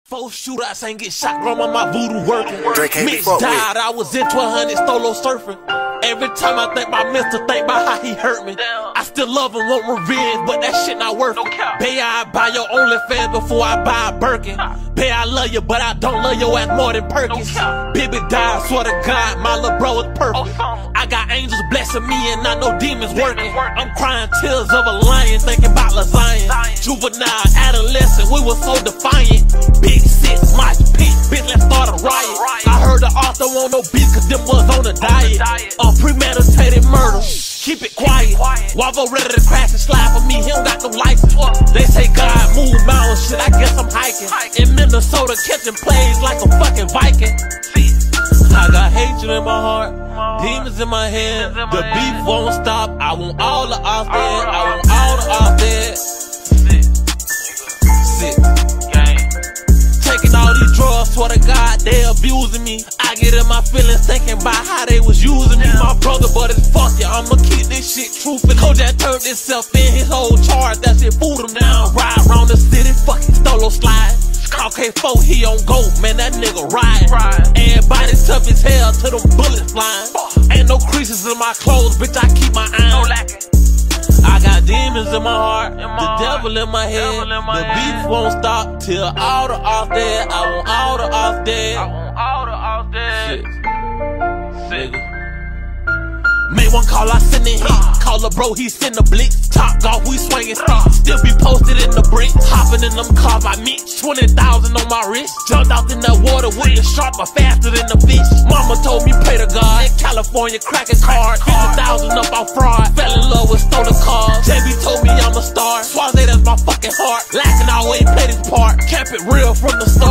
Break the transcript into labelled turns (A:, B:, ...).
A: 4 shootouts ain't get shot, grandma, my voodoo working. Mitch
B: died,
A: I was into 100 solo surfing. Every time I think about Mr. think about how he hurt me. I still love him, want revenge, but that shit not worth it. Bae, I buy your OnlyFans before I buy a Birkin. Bae, I love you, but I don't love your ass more than Perkins. Baby died, swear to God, my little bro is perfect. I got angels blessing me and I know demons working. I'm crying tears of a lion, thinking about lasagna. Juvenile, adolescent, we were so defiant. Big 6, my pit, bitch, let's start a riot. I heard the author want no beef, cause them was on a diet. Premeditated murder, keep it quiet. Wavo ready to crash and slide for me, he don't got no license. They say God move mountains, shit, I guess I'm hiking. In Minnesota, catching plays like a fucking Viking. I got hatred in my heart, demons in my head. The beef won't stop, I want all the off dead. I want all the off dead. Sick. Taking all these drugs, swear to God, they abusing me. I get in my feelings thinking about how they was using me. My brother, but it's fuck ya, I'ma keep this shit truthful. Kojak turned himself in, his whole charge, that shit fooled him down. Ride around the city, fucking stolo slide. K4, he on go, man, that nigga ride. Everybody tough as hell till them bullets flying. Ain't no creases in my clothes, bitch, I keep my iron. I got demons in my heart, the devil in my head. The beef won't stop till all the off dead. I want all the off dead. Shit. Make one call, I send it heat. Call a bro, he send a blitz. Top golf, we swinging sticks. Still be posted in the bricks. Hopping in them cars, I mix 20,000 on my wrist. Jumped out in that water with the shark, but faster than the fish. Mama told me pray to God. In California, cracking cards. 50,000 up on fraud. Fell in love with stolen cars. JB told me I'm a star. Swaze, that's my fucking heart. Laughing, I always play this part. Kept it real from the start.